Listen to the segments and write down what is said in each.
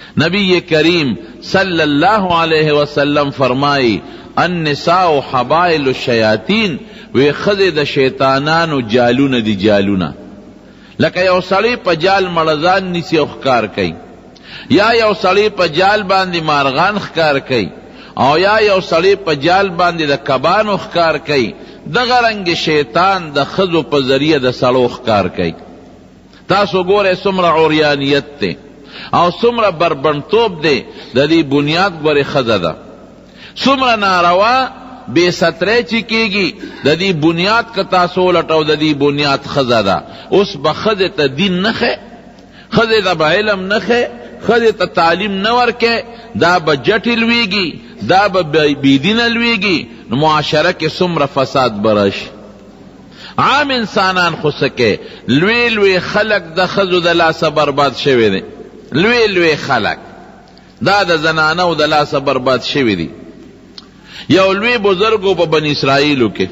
نبی کریم صلی اللہ علیہ وسلم فرمائی النساء حبائل الشیاطین، وی خزی د شیطانانو جالون دی جالونا. لکه یو سړی په جال مړزان نیسی او ښکار کوي، یا یو سړی په جال باندې مارغان ښکار کوي، او یا یو سړی په جال باندې د کبانو ښکار کوي. دغه رنګ شیطان د ښځو په ذریعه د سړو ښکار کوي. تاسو ګورئ څومره عریانیت دی او څومره بربنډتوب دی. د دې بنیاد ګورئ ښځه ده. څومره ناروا بے سترے چی کیگی دا دی بنیاد کا تاسو لٹاو دا دی بنیاد خزا دا. اس با خزے تا دین نخے، خزے تا با علم نخے، خزے تا تعلیم نور کے، دا با جٹی لویگی، دا با بیدین لویگی، معاشرہ کے سمر فساد برش. عام انسانان خو سکے لوی لوی خلق دا خزو دا لاسا برباد شوی دی. لوی لوی خلق دا دا زنانو دا لاسا برباد شوی دی. یو لوی بزرگو پا بنی اسرائیلو کے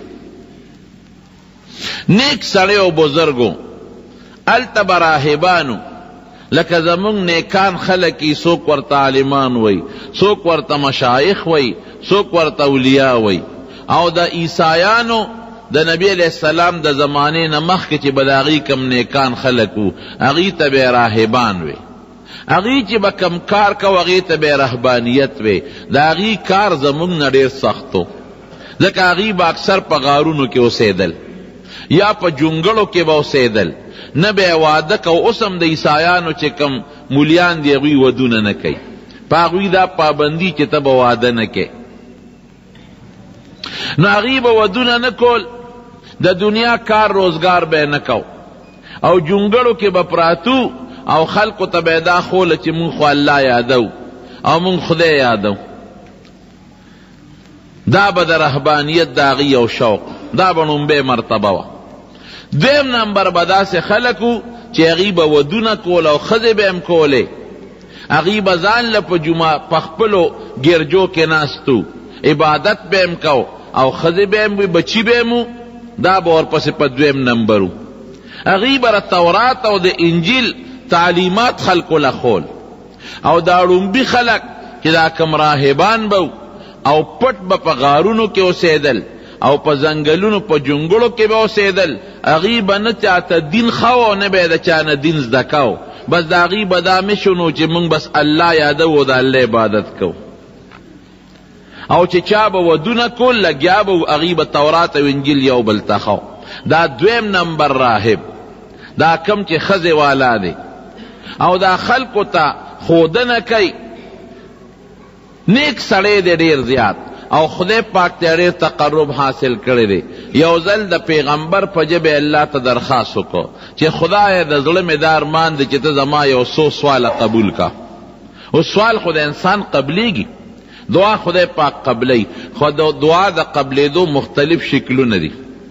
نیک سڑے و بزرگو التب راہبانو لکه زمونږ نیکان خلقی، سوک ورطا عالمان وی، سوک ورطا مشایخ وی، سوک ورطا اولیاء وی. او دا عیسایانو دا نبی علیہ السلام دا زمانے نمخ کے چی بداغی کم نیکان خلقو اغی تب راہبان وی. اغی چی با کم کار کو اغی تب رہبانیت وی. دا اغی کار زمونږ نه ډیر سختو، ځکه اغی با اکثر پا غارونو کے اسیدل یا پا جنگلو کے با اسیدل، نبی واده کو. اسم دا عیسایانو چی کم مولیان دی اغی ودون نکی، پا اغی دا پابندی چی تب واده نکی. نو اغی با ودون نکول، دا دنیا کار روزگار بے نکو، او جنگلو کے با پراتو او خلقو تبیدا خول چی من خو اللہ یادو او من خدای یادو. دا با دا رہبانیت داغی او شوق، دا با نمبے مرتبہ وا. دویم نمبر بدا سے خلقو چی اغیب ودون کول او خزب ام کولے، اغیب زان لپ جمعہ پخپلو گرجو کے ناستو عبادت بیم کو او خزب ام بچی بیمو. دا با اور پس پا دویم نمبرو اغیب را تورات او دا انجیل تعلیمات خلق لخول. او دا رنبی خلق کہ دا کم راہبان بو او پٹ با پا غارونو کے اسیدل او پا زنگلونو پا جنگلو کے با اسیدل، اغیبا نچاہتا دین خواو نبی دا چانا دین زدکاو، بس دا اغیبا دا مشنو چی منگ بس اللہ یادو دا اللہ عبادت کو. او چی چابا ودونا کل لگیابا اغیبا تورات و انجیل یو بلتخاو. دا دویم نمبر راہب، دا کم چی خز والا دے او دا خلقو تا خودن کئی. نیک سڑے دے دیر زیاد او خدای پاک تے دیر تقرب حاصل کرے دے. یو ځل دا پیغمبر پا جب اللہ تا درخواستو کو چی خدای دا ظلم دار مان دے چی تا زما یو سو سوال قبول کا. اس سوال خود انسان قبلی گی، دعا خدای پاک قبلی. خود دعا دا قبلی دو مختلف شکلو ندی.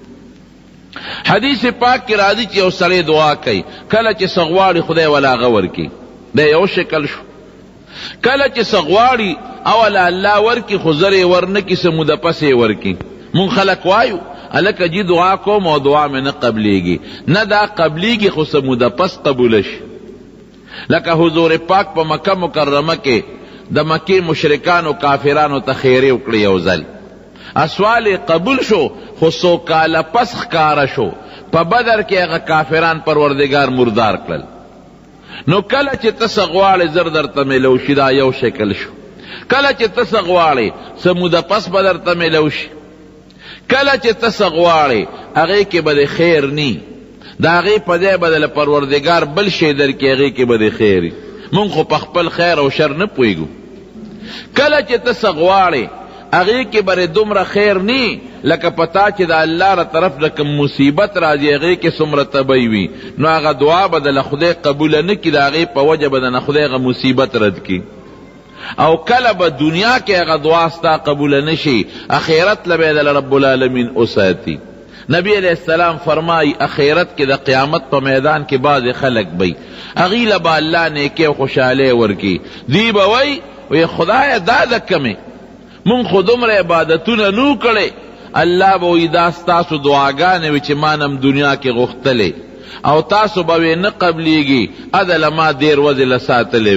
حدیث پاک کی راضی چی او سڑے دعا کئی کل چی سغواری خدای ولا غور کی، دے یو شکل شو. کل چی سغواری اولا اللہ ورکی خزر ورنکی سمود پسی ورکی. من خلق وایو الکا جی دعا کو مو دعا میں نہ قبلی گی، نہ دا قبلی گی خو سمود پس قبولش. لکا حضور پاک پا مکہ مکرمہ کے دا مکی مشرکان و کافران و تخیری اکڑی اوزل اسوال قبول شو، خو سو کالا پس خکارا شو. پا بدر کے اگا کافران پروردگار مردار کلل. نو کلا چی تسغوال زردر تمیلوشی دا یو شکل شو. کلا چی تسغوالی سمود پس بدر تمیلوشی. کلا چی تسغوالی اگے کے بد خیر نی، دا اگے پدے بدل پروردگار بل شیدر کے اگے کے بد خیری. من خو پخپل خیر او شر نہ پوئگو. کلا چی تسغوالی اگے کے بر دمر خیر نی، لکا پتا چی دا اللہ را طرف لکم مصیبت راجی اگے کے سمر تبیوی، نو اگا دعا بدل خدای قبول نکی، دا اگے پا وجہ بدن خدای اگا مصیبت رد کی. او کلا با دنیا کے اگا دعا ستا قبول نشی، اخیرت لبیدل رب العالمین اساتی. نبی علیہ السلام فرمائی اخیرت کے دا قیامت پا میدان کے بعض خلق بی اغیل با اللہ نے کے خوشحالے ورکی دی بوئی وی خدای دا دکمے من خودم را عبادتون نو کڑے اللہ بوئی داس تاسو دعاگانے وچ مانم دنیا کے غختلے او تاسو بوئی نقبلیگی ادل ما دیر وزل ساتلے وی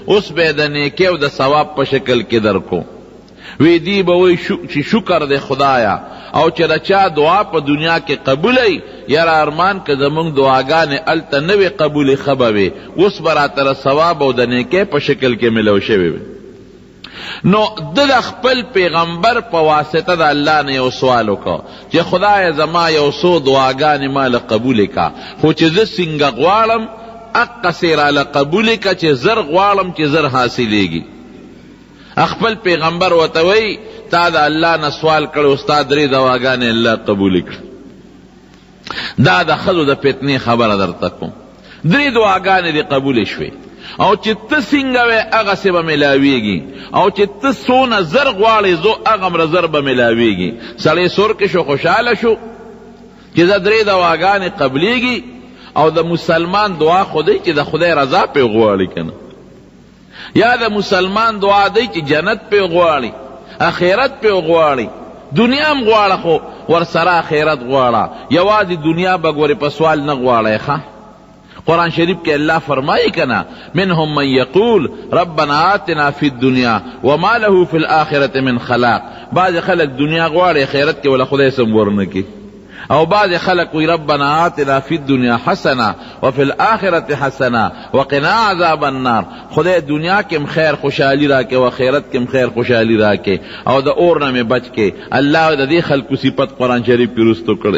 اوس به د نیکی او د ثواب په شکل کې درکو. وی دی به وی چې شکر دی خدایا، او چې رچا دعا په دنیا کې قبولی، یاره ارمان که زمونږ دعاګانې الته نه وې قبولې ښه به وې، اوس به راتره ثواب او د نیکی په شکل کې ملو شوی وي. نو د خپل پیغمبر په واسطه د الله نه یو سوال وکړه چې خدای زما یو څو دعاګانې ماله قبولې کا، خو چې زه څنګه غواړم اقصې راله قبولې کا چې زر غواړم چې زر حاصلېږي. خپل پیغمبر ورته وایي تا د الله نه سوال کړی ستا درې دعاګانې الله قبولې کړه. دا د ښځو د فتنې خبره درته کوم. درې دعاګانې دې قبولې شوې، او چې ته څنګه وې هغسې به ملاویږي، او چې ته څونه زر غواړې زو هغومره زر به ملاویږي. سړی سرکې شو، خوشحاله شو چې دا درې دعاګانې قبلیږي. او د مسلمان دعا خو دی چې د خدای رضا پې غواړي که نه، یا د مسلمان دعا دی چې جنت پې غواړي، اخرت پې غواړي، دنیا هم غواړه خو ورسره اخرت غواړه. یوازې دنیا به ګورې په سوال نه غواړی ښه. قرآن شریف کے اللہ فرمائی کنا منہم من یقول ربنا آتنا فی الدنیا وما له فی الآخرت من خلاق. بعض خلق دنیا غواړي خیرت کے ولا خدای سم ورنکی، او بعض خلق وی ربنا آتنا فی الدنیا حسنا وفی الآخرت حسنا وقنا عذاب النار. خدای دنیا کم خیر خوشحالی راکے و خیرت کم خیر خوشحالی راکے، او دا اورنا میں بچ کے. اللہ دا دی خلق صفت قرآن شریف کی رستو کرے.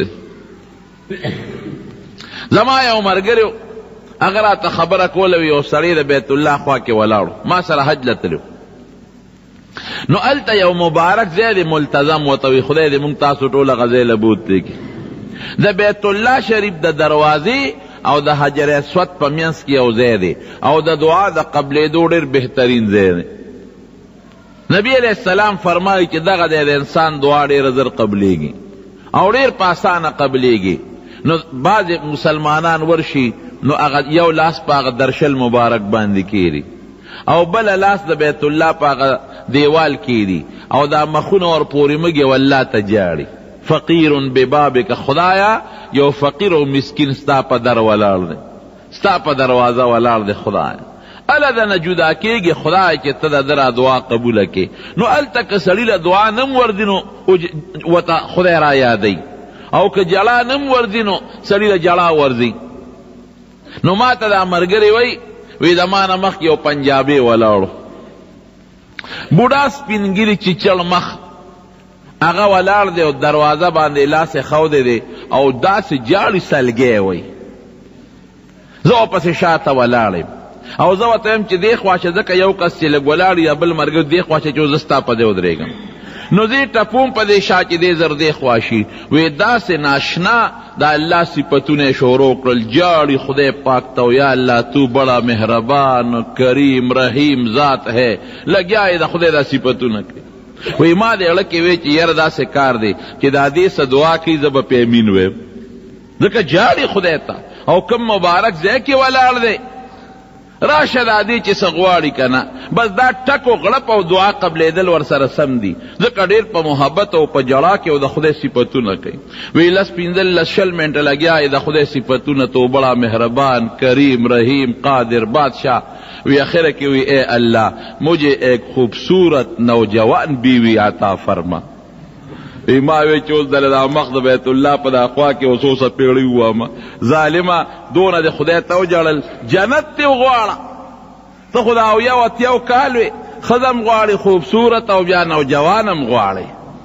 زما یو مرګریو اگر آتا خبره کولوی او سړی د بیت الله خوا کې ولاړو، ما سره حج لتلو، نو الته یو مبارک ځای ملتزم وتوی خدای دې مونږ تاسو ټوله غزې لبوت دی. د بیت الله شریف د دروازې او د حجر اسود په منځ کې یو ځای دی، او د دعا د قبلېدو ډېر بهترین ځای دی. نبی علیہ السلام فرمایي چې دغه د انسان دعا ډېره زر قبلېږي او ډېر په اسانه قبلېږي. نو بعض مسلمانان ورشي نو یو لاس پا اغا درشل مبارک باندی کیری، او بل لاس دا بیت اللہ پا اغا دیوال کیری، او دا مخون اور پوری مگی واللہ تجاری. فقیر ببابک خدایا یو فقیر و مسکین ستا پا در ولار دے، ستا پا دروازہ ولار دے خدایا. الا دا نجودا کیگی خدای چی تا دا درا دعا قبول کی. نو ال تک سلیل دعا نم وردنو وطا خدای را یادی، او که جلا نم وردنو سلیل جلا ورزی. نو ما تا دا مرگری وی دا مانا مخ یو پنجابی ولاړو، بوډا سپینګری چچل مخ اغا ولاړ دی او دروازه باندې لاس خو دی او داس جاړي سلګي وی. زه پس شاته ولاړم او زه وتم چې دی خواشه ځکه یو کس چې لګ ولاړ یا بل مرګ دی خواشه چې زستا په دی ودرېګم. نو دی ټپوم په دی شا چې دی زر دی خواشي وی داس ناشنا دا اللہ صفتونه شروع کرل جاڑی خدای پاک تو یا اللہ تو بڑا مہربان کریم رحیم ذات ہے لگیا دا خدای دا صفتونه کری. وی ما دی اڑکی وی چی یر دا سے کار دی چی دا دی سا دعا کی زب پیمین وی دکا جاڑی خدای تا او کم مبارک زیکی والار دی راشد آدی چی سغواری کنا بس دا ٹکو غلپ او دعا قبل دل ور سر سم دی ذکر دیر پا محبت او پا جڑا کے او دا خدای صفتو نکی. وی لس پینزل لس شل منٹ لگیا دا خدای صفتو نتو بڑا مہربان کریم رحیم قادر بادشاہ. وی آخر کی وی اے اللہ مجھے ایک خوبصورت نوجوان بیوی عطا فرما. ماوی چوز دل دا مخد بیت اللہ پا دا خواہ کے وصوصا پیڑی ہوا ما ظالمہ دونا دے خدای تاو جڑل جنت تیو غوارا تو خداو یو تیو کالوی خدم غواری خوبصورت او بیا نوجوانم غواری.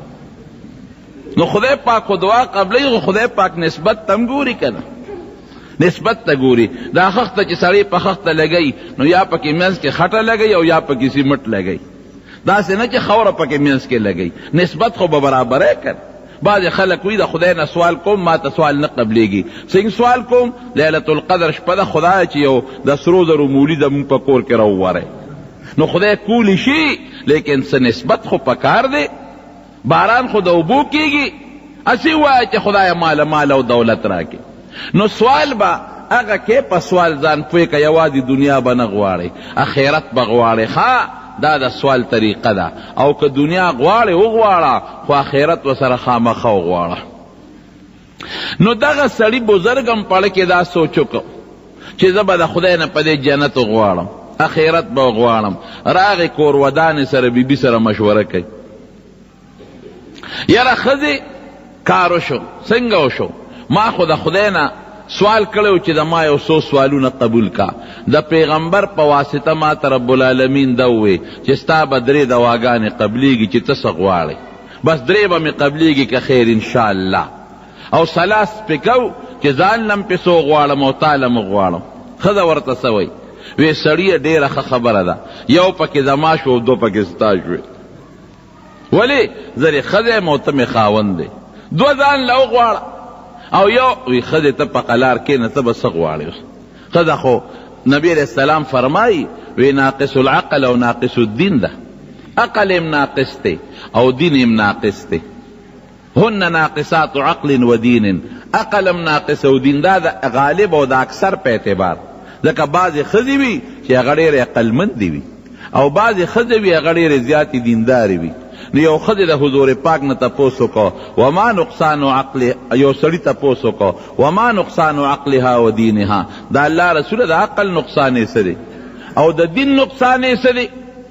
نو خدای پاک دعا قبلی خدای پاک نسبت تم گوری کنا نسبت تا گوری دا خخت چی سڑی پا خخت لگئی نو یا پا کی منز کے خطا لگئی او یا پا کسی مٹ لگئی دا سے نہ کہ خور پکے منس کے لگئی نسبت خو برابر ہے کر. بعض خلق وی دا خدای نہ سوال کوم ما تا سوال نہ قبلے گی سنگ سوال کوم لیلۃ القدر شپہ خدا چیو د سرو درو مولی د من پکور کے رو واره نو خدای کولی شی لیکن سے نسبت خو پکار دے. باران خود اوبو کیگی اسی ہوا ہے کہ خدای مال مال او دولت راکی. نو سوال با اگا کے پا سوال زان پوی کا یوادی دنیا با نغواری اخیرت بغواری خواہ دا دا سوال طریقه دا او که دنیا غواړي وغواړه خو آخرت وسره خامخا وغواړه. نو دغه سړي بزرګم پړه کې دا سوچو کو چې زه به د خدای نه په دې جنت وغواړم اخرت به غواړم. راغی کور ودانې سره بیبي سره مشوره کوي، یاره ښځې کار وشو څنګه وشو؟ ما خو د خدای نه سوال کړو چې د ما یو څو سوالونه قبول کا. د پیغمبر په واسطه ما ته رب العالمین دا ووی چې ستا به 3 دواګانې قبلیږي چې ته څه غواړې، بس 3 به مې قبلیږي که خیر انشاءالله. او سلاس پې کو چې ځان لم پې څو غواړم او تا لم غواړم. ښځه ورته څه وی؟ وی سړیه ډېره ښه خبره ده، یو پکې زما شو او 2 پکې ستا شوې. ولې؟ زرې ښځه یم او ته مې خاوند دی، 2 ځان له وغواړه او یو. وی ښځې ته په قلار کښېنه، ته به څه غواړې؟ ښځه خو نبی علیہ السلام فرمایي وی ناقص العقل او ناقص الدین ده، عقل ام ناقص تے او دین ام ناقص تے. هن ناقصات عقل و دین، عقل ام ناقص او دین دا غالب او دا اکثر په اعتبار. ځکه بعضې ښځې وي چې هغه ډېرې عقلمندې وي او بعضې ښځې وي هغه ډېرې زیاتې دیندارې وي. نو یو ښځې د حضور پاک نه تپوس وکړه وما نقصان عقل، یو سړي تپوس وکړه وما نقصان عقلها و دینها، د الله رسوله د عقل نقصان یې څه دی او د دین نقصان یې څه دی؟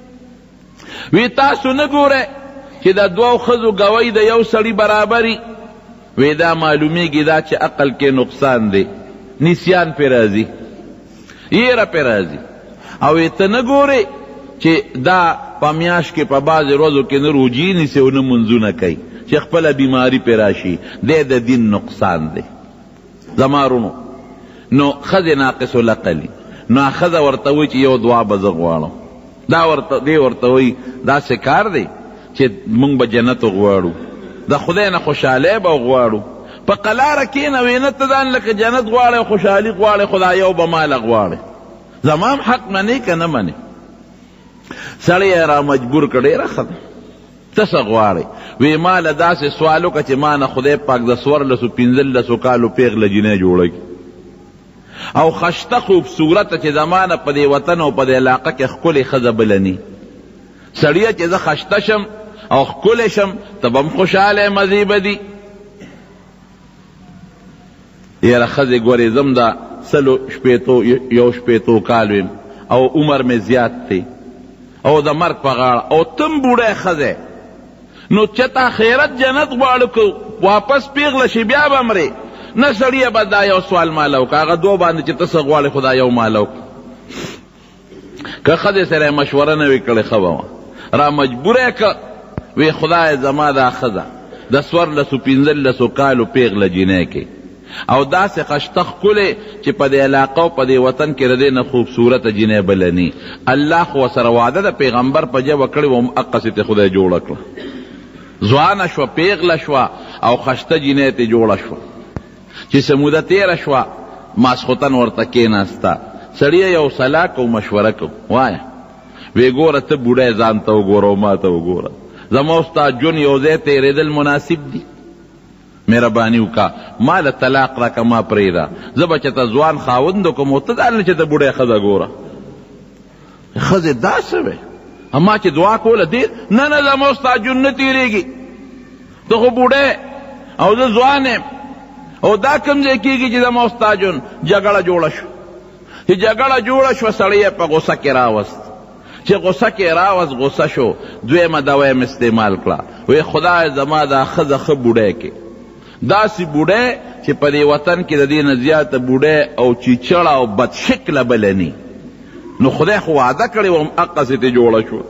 وی تاسو نه ګوره چې د 2 ښځو ګوی د یو سړي برابري؟ وی دا معلومیږي دا چې عقل کې نقصان دی، نسیان پې راځي، یره پې راځي. او وی ته نه ګورې چې دا په میاشت کې په بعضې ورځو کې نه روجي نیسي او نه منځونه کوي چې خپله بیماري پې راشي، دی د دین نقصان دی. زما رونو نو ښځې ناقص العقلي، نو ښځه ورته وایي چې یو دعا به زه غواړم. دی ورته وایي داسې کار دی چې مونږ به جنت غواړو، د خدای نه خوشحالی به غواړو. په قلاره کښېنه وی نه ته ځان لکه جنت غواړې او خوشحالي غواړې، خدا یو به ماله غواړې. زمام حق منې که نه منې؟ سړی یې را مجبور کړ، ډېره ښه ده، ته څه غواړې؟ وی ما له داسې سوال وکړه چې ما نه خدای پاک د 14-15 کالو پیغله جینۍ جوړه کړي او خشته خوبصورته چې زما نه په دې وطن او په دې علاقه کې ښکلې ښځه بله ني. سړیه چې زه خشته شم او ښکلی شم ته به م خوشحاله مزې به دي. یاره ښځې ګورې زم د 100 کال ویم او عمر مې زیات دی او د مرګ په غاړه او تم بوډی ښځی، نو چته آخرت جنت غواړو که واپس پیغله شي بیا به مرې؟ نه سړیه به دا یو سوال ماله وکړه، هغه 2 باندې چې ته څه غواړې خدا یو ماله وکړه. که ښځې سره یې مشوره نه وي کړې ښه به وه، را مجبوره یې که وی خدای زما دا ښځه د 14-15 کالو پیغله جینۍ کې او داسې خشته ښکلې چې په دې علاقه او په دې وطن کې د دې نه خوبصورته جینۍ بله ني. الله خو ورسره وعده د پیغمبر په ژبه کړې وه، همقسې ته خدای جوړه کړه. ځوانه شوه، پیغله شوه او خشته جینۍ ته جوړه شوه. چې څه موده تېره شوه ماسخوتن ورته کېناسته، سړیه یو صلاح کو مشوره کو، وایه وی ګوره ته بوډی ځان ته وګوره او ما ته وګوره، زما او ستا ژوند یو ځای تېرېدل مناسب دي؟ مهرباني وکړه ما له طلاق راکړه، ما پرېږده، زه به چېته ځوان خاوند وکړم او ته دا نه چې ته بوډی ښځه ګوره. ښځې دا څه وی؟ ما چې دعا کوله دې نه نه زما او ستا ژوند نه تېرېږي، ته خو بوډی او زه ځوان یم او دا کوم ځای کېږي چې زما او ستا ژوند. جګړه جوړه شوه، چې جګړه جوړه شوه سړی یې په غوسه کې راوست، چې غوسه کې راوست غوسه شو، 2مه دوا یې استعمال کړه. وی خدای زما دا ښځه ښه بوډی کې، داسې بوډی چې په دې وطن کې د دې نه زیاته بوډی او چیچړه او بدشکله بله ني. نو خدای خو وعده کړې وه همقسې ترې جوړه شوه.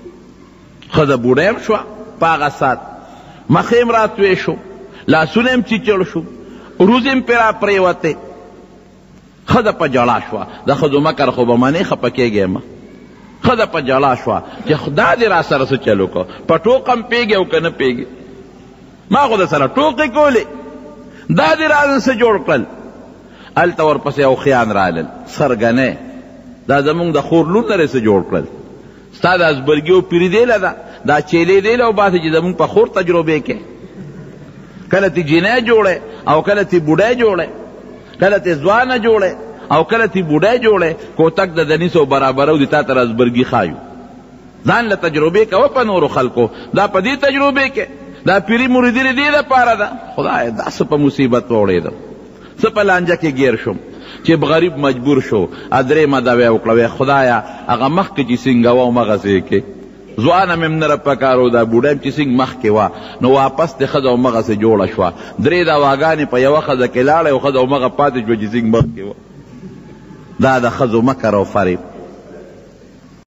ښځه بوډی هم شوه په هغه ساعت، مخ یې هم راتوی شو، لاسونه هم چیچړ شو، روز هم پرې را پرېوتې. ښځه په ژړا شوه، د ښځو مکر خو به منې خفه کېږې مه. ښځه په ژړا شوه چې خدا دې را سره څه چل وکړه، په ټوقه م پېږې او که نه پېږې؟ ما خو د سره ټوقې کولې، دا دې را څه جوړ کړل؟ هلته ورپسې او خیان رالل، سرګنۍ دا زمونږ د خور لور لرې څه جوړ کړل؟ ستا د ازبرګي او پیري دیله ده، دا چیلې دیله او باسې چې زمونږ په خور تجربې کې کله تی جینۍ جوړې او کله تی بوډۍ جوړې، کله تی ځوانه جوړې او کله تی بوډۍ جوړې. کوتک د دنیسو برابرو دي تا ته ازبرګي خایو، ځان له تجربې کوه په نورو خلکو، دا په دې تجربې کې دا پیری مریدی دې لپاره ده. خدای دا څه په مصیبت وړېدم، څه په لانجه کې ګیر شم چې غریب مجبور شو درېیمه دعوه یې وکړه خدایه هغه مخکې چې څنګه وه همغسې کې ځوانه مې هم نه راپکارو دا بوډۍ هم چې څنګه مخکې وه نو واپس د ښځه همغسې جوړه شوه 3 دواګانې په یوه ښځه کې لاړه یو ښځه همغه پاتې شوه چې څنګه مخکې وه دا د ښځو مکر او فریب